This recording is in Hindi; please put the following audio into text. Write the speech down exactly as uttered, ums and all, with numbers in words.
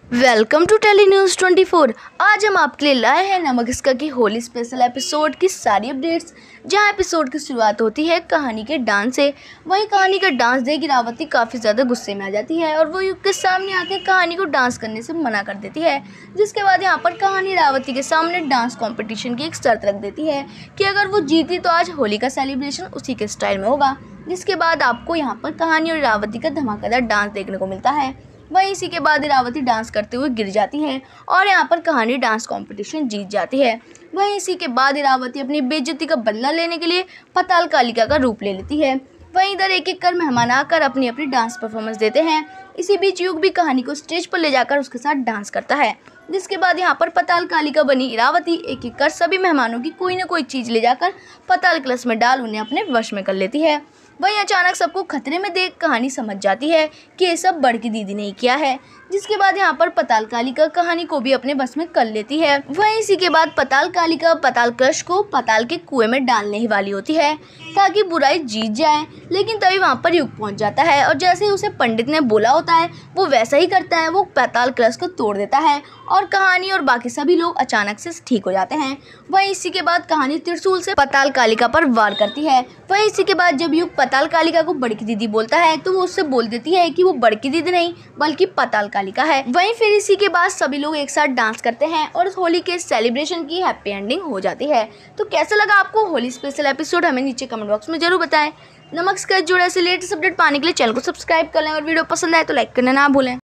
Welcome to tele news twenty four. आज हम आपके लिए लाए हैं नमक इसका की होली स्पेशल एपिसोड की सारी अपडेट्स, जहां एपिसोड की शुरुआत होती है कहानी के डांस से। वहीं कहानी का डांस देख इरावती काफ़ी ज़्यादा गुस्से में आ जाती है और वो युग के सामने आकर कहानी को डांस करने से मना कर देती है। जिसके बाद यहाँ पर कहानी इरावती के सामने डांस कॉम्पिटिशन की एक शर्त रख देती है कि अगर वो जीती तो आज होली का सेलिब्रेशन उसी के स्टाइल में होगा। जिसके बाद आपको यहाँ पर कहानी और इरावती का धमाकेदार डांस देखने को मिलता है। वहीं इसी के बाद इरावती डांस करते हुए गिर जाती है और यहाँ पर कहानी डांस कंपटीशन जीत जाती है। वहीं इसी के बाद इरावती अपनी बेइज्जती का बदला लेने के लिए पाताल कालिका का रूप ले लेती है। वहीं इधर एक एक कर मेहमान आकर अपनी अपनी डांस परफॉर्मेंस देते हैं। इसी बीच युग भी कहानी को स्टेज पर ले जाकर उसके साथ डांस करता है। जिसके बाद यहाँ पर पाताल कालिका बनी इरावती एक एक कर सभी मेहमानों की कोई ना कोई चीज़ ले जाकर पाताल कलश में डाल उन्हें अपने वश में कर लेती है। वहीं अचानक सबको खतरे में देख कहानी समझ जाती है कि ये सब बड़की दीदी ने किया है। जिसके बाद यहाँ पर पाताल कालिका कहानी को भी अपने बस में कर लेती है। वहीं इसी के बाद पाताल कालिका पाताल कलश को पाताल के कुएं में डालने ही वाली होती है ताकि बुराई जीत जाए, लेकिन तभी वहाँ पर युग पहुँच जाता है और जैसे ही उसे पंडित ने बोला होता है वो वैसा ही करता है। वो पाताल कलश को तोड़ देता है और कहानी और बाकी सभी लोग अचानक से ठीक हो जाते हैं। वहीं इसी के बाद कहानी त्रिशूल से पाताल कालिका पर वार करती है। वहीं इसी के बाद जब युग पाताल कालिका को बड़की दीदी बोलता है तो वो उससे बोल देती है कि वो बड़की दीदी नहीं बल्कि पाताल कालिका है। वहीं फिर इसी के बाद सभी लोग एक साथ डांस करते हैं और उस होली के सेलिब्रेशन की हैप्पी एंडिंग हो जाती है। तो कैसा लगा आपको होली स्पेशल एपिसोड, हमें नीचे कमेंट बॉक्स में जरूर बताएं। नमक इसका जुड़ा ऐसे लेटेस्ट अपडेट पाने के लिए चैनल को सब्सक्राइब कर लें और वीडियो पसंद आए तो लाइक करना ना भूलें।